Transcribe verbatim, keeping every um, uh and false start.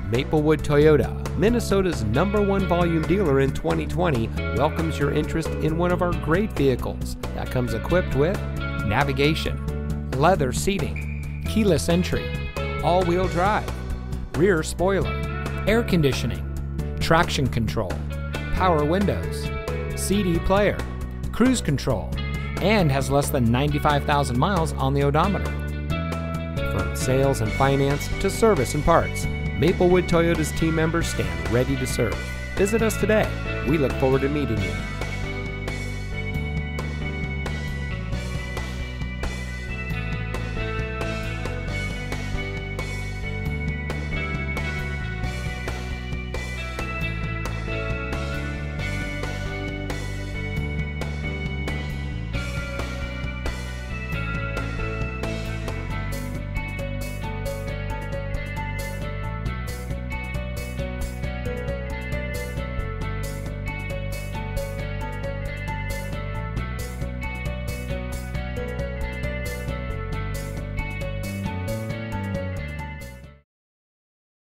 Maplewood Toyota, Minnesota's number one volume dealer in twenty twenty, welcomes your interest in one of our great vehicles that comes equipped with navigation, leather seating, keyless entry, all-wheel drive, rear spoiler, air conditioning, traction control, power windows, C D player, cruise control, and has less than ninety-five thousand miles on the odometer. From sales and finance to service and parts, Maplewood Toyota's team members stand ready to serve. Visit us today. We look forward to meeting you.